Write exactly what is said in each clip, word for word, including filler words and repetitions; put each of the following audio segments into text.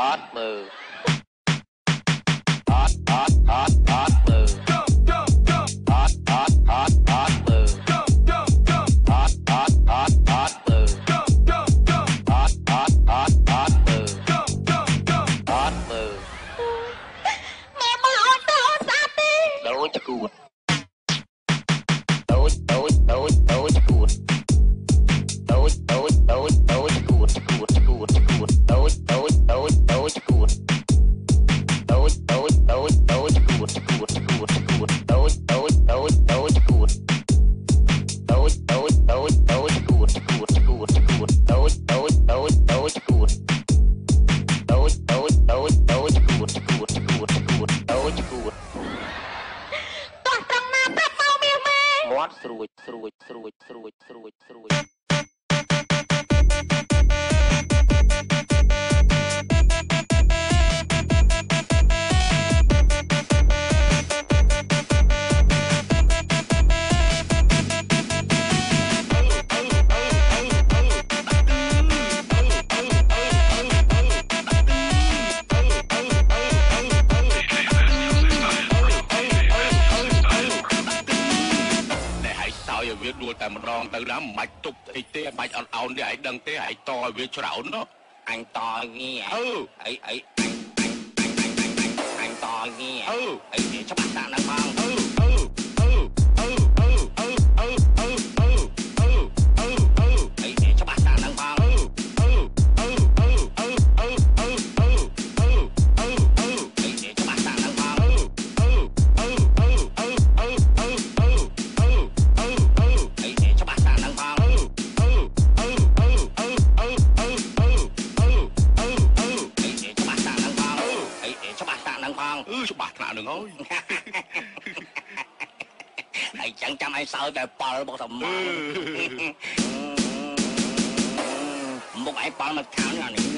Hot move. Hot, hot, hot, hot move. Hot, hot, hot, hot move. Hot, hot, hot, hot move. Hot, hot, hot, hot move. Hot move. Mẹ mà ôi tao ôi sao đi. Đối cho cụt. Đối, đối, đối, đối cho cụt. Đối, đối, đối, đối cho cụt, cho cụt, cho cụt, cho cụt. Đối, đối, đối, đối cho cụt. Đối, đối, đối, đối cho cụt, cho cụt, cho cụt, cho cụt. Đối, đối, đối, đối cho cụt. Đối, đối, đối, đối cho cụt, cho cụt, cho cụt, cho cụt. Đối, đối, đối, đối cho cụt. Đối, đối, đối, đối cho cụt, cho cụt, cho cụt, cho cụt. Đối cho cụt. Toàn trăng na bắp mau miệng mẹ. Mót srui, srui, srui, srui, srui, srui. Việc đua tại một rong từ đó mạch tục thì tía mạch ổn ổn để ấy đừng tía ấy to việc cho rảo nó Anh to nghe. ừ Ấy, ấy, anh, anh, anh, anh, anh, anh, anh to nghe. ừ Ấy, để cho bạn ta năng mang. ừ ừ ừ ừ ừ ừ ừ ừ ừ ừ ừ ừ Ấy, để cho bạn ta năng mang. ừ ừ ừ ừ ừ ừ ừ ừ ừ ừ ừ Ấy, để cho bạn ta năng mang. ừ ừ ừ ừ ừ ừ ừ ừ ừ ừ ừ Ấy, để cho bạn ta năng mang. ừ ừ ừ ừ ừ ừ ừ ừ ừ ừ ừ Ấy, để cho bạn ta năng mang. Ấy, để cho bạn ta năng mang. ừ cho bạc nào đừng ơi Ấy, chẳng chăm ai sợ về bò bộ thầm mò. Một ai bò mà tháo ra này.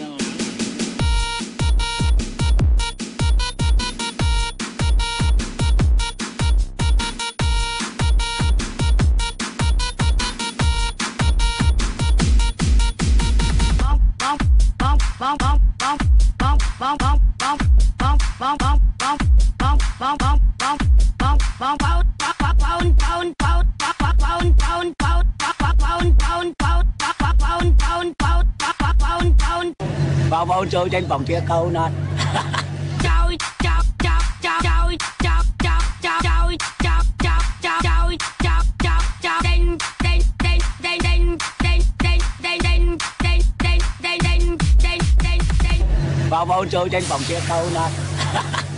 Vào vào chơi trên vòng kia câu nè. Trời chọc chọc chọc trời chọc chọc chọc trời chọc chọc chọc trời chọc chọc chọc đinh đinh đinh đinh đinh đinh đinh đinh đinh đinh đinh đinh đinh đinh đinh đinh. Vào vào chơi trên vòng kia câu nè.